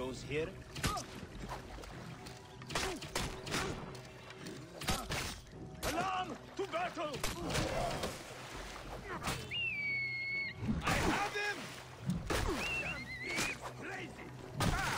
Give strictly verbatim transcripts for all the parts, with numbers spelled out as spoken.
goes here. Alarm! To battle! I have him! Damn bees blazing! Ah!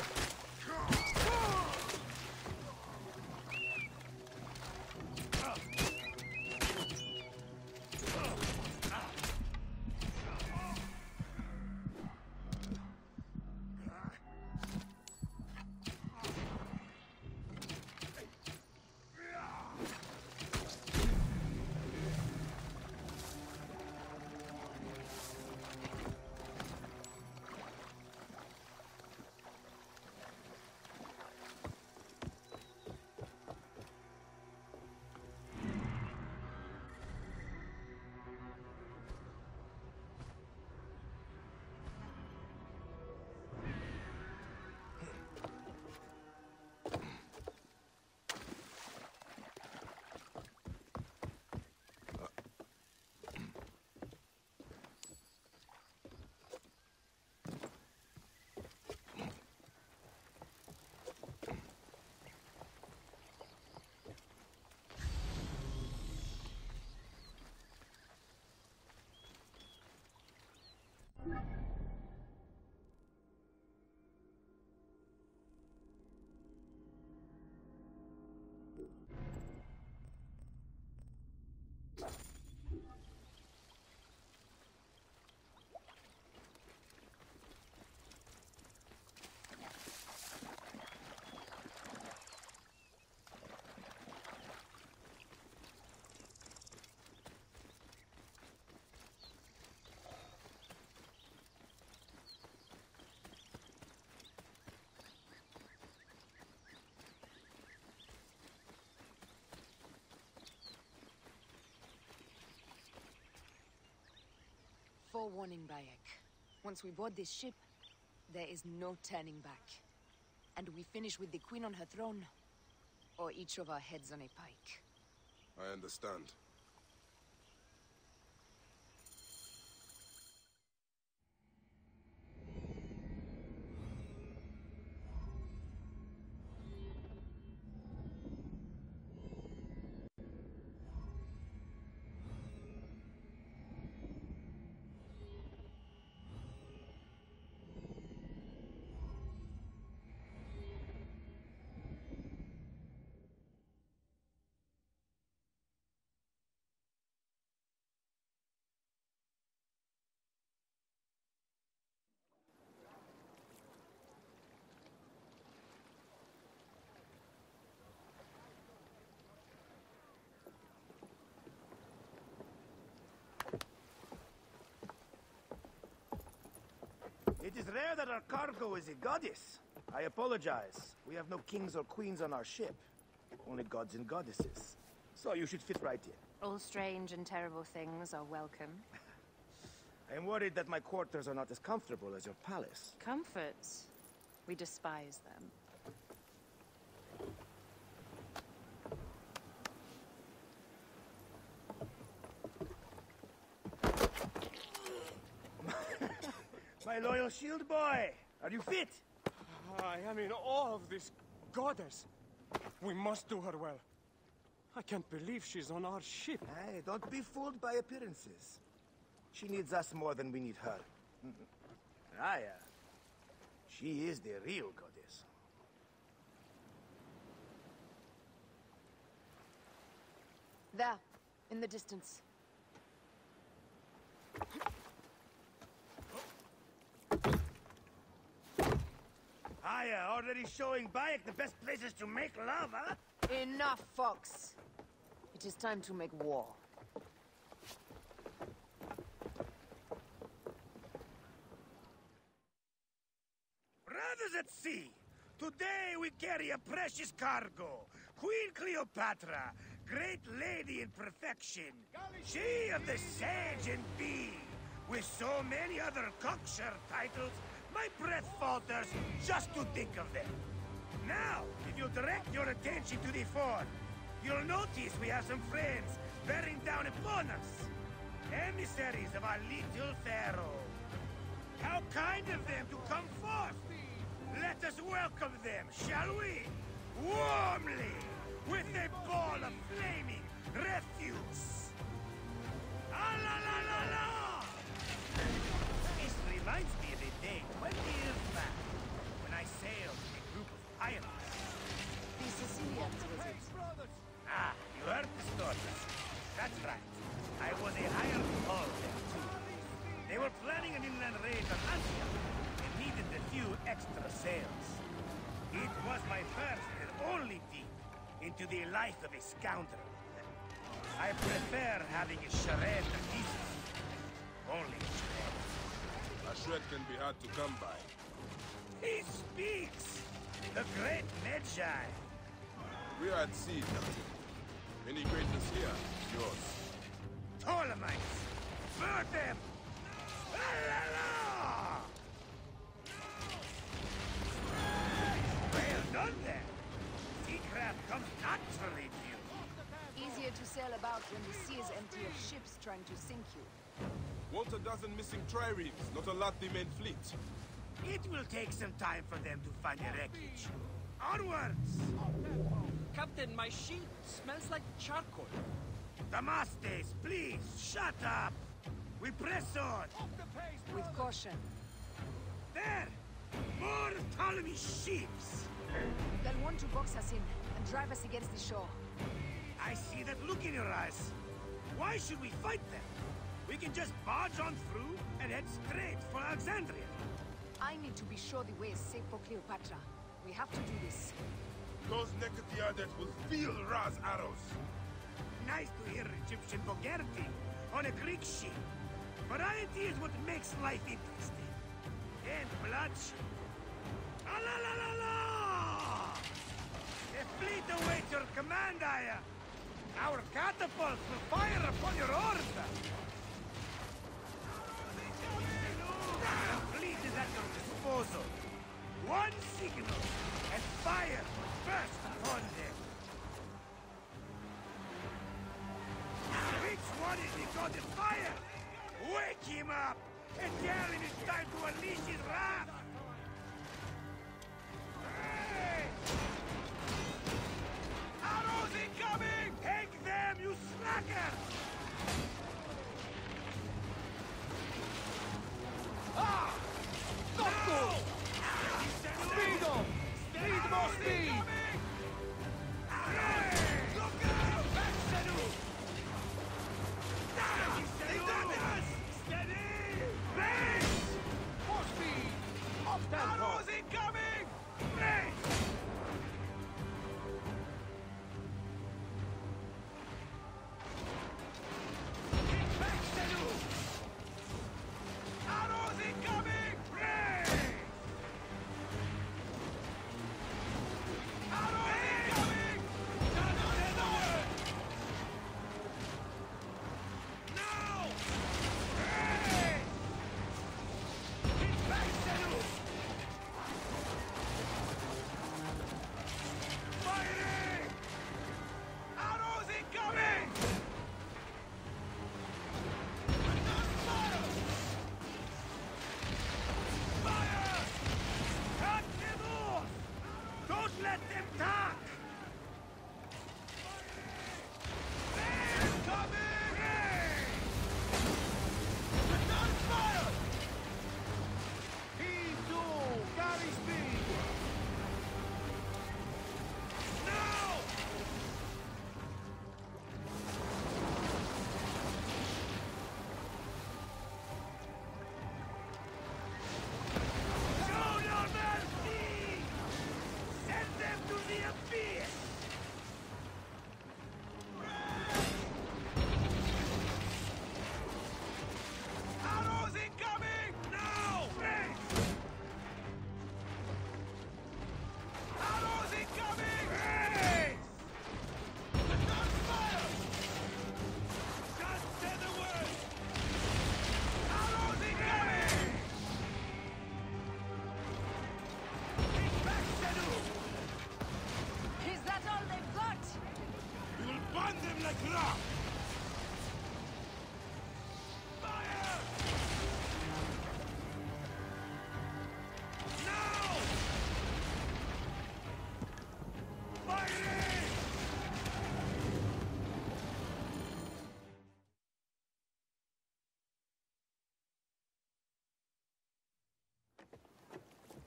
Forewarning, Bayek. Once we board this ship, there is no turning back. And we finish with the Queen on her throne, or each of our heads on a pike. I understand. It is rare that our cargo is a goddess. I apologize. We have no kings or queens on our ship. Only gods and goddesses. So you should fit right in. All strange and terrible things are welcome. I am worried that my quarters are not as comfortable as your palace. Comforts? We despise them. My loyal shield boy! Are you fit? I am in awe of this goddess. We must do her well. I can't believe she's on our ship. Hey, don't be fooled by appearances. She needs us more than we need her. Raya, she is the real goddess. There, in the distance. Aya, already showing Bayek the best places to make love, huh? Enough, Fox. It is time to make war. Brothers at sea, today we carry a precious cargo. Queen Cleopatra, great lady in perfection. She of the sage and bee. With so many other cocksure titles, my breath falters just to think of them. Now, if you direct your attention to the fort, you'll notice we have some friends bearing down upon us. Emissaries of our little pharaoh. How kind of them to come forth! Let us welcome them, shall we? Warmly, with a ball of flaming refuse. Ah la la la la! This reminds me of a day twenty years back, when I sailed with a group of pirates. The Sicilians, was it? Ah, you heard the story. That's right. I was a hired hull there, too. They were planning an inland raid on Antioch and needed a few extra sails. It was my first and only deep into the life of a scoundrel. I prefer having a charade than decency. Only a charade. A shred can be hard to come by. He speaks! The great Medjay. We are at sea, Captain. Any greatness here, yours. Ptolemies! Burn them! La la la! Well done there! Seacraft comes naturally to you. Easier to sail about when the sea is empty of ships trying to sink you. Want a dozen missing triremes, not a lot the main fleet. It will take some time for them to find the wreckage. Onwards! Captain, my sheet smells like charcoal. Damastes, please, shut up! We press on! With caution. There! More Ptolemy ships! They'll want to box us in and drive us against the shore. I see that look in your eyes. Why should we fight them? We can just barge on through and head straight for Alexandria. I need to be sure the way is safe for Cleopatra. We have to do this. Those Necatiades will feel Ra's arrows. Nice to hear Egyptian vulgarity on a Greek ship. Variety is what makes life interesting. And bloodshed. Ah la la la la! A fleet awaits your command, Aya. Our catapults will fire upon your order. The fleet is at your disposal. One signal, and fire burst upon them. Which one is the god of fire? Wake him up and tell him it's time to unleash his wrath. Hey! Arrows incoming! Take them, you slackers! Ah! Not good! Speed on! Need more speed! Look out! Back, Senu! Steady! Steady! Base! More speed!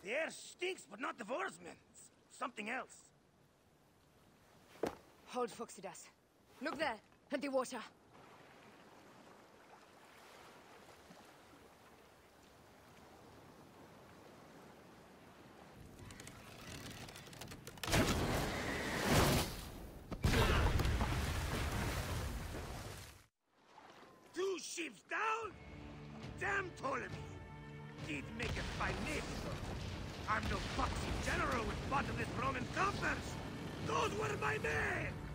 The air stinks, but not divorcements. Something else. Hold, Foxidas. Look there, at the water. Two ships down? Damn Ptolemy! He'd make a fine navy, though. I'm no foxy general with bottomless Roman coffers! Those were my men!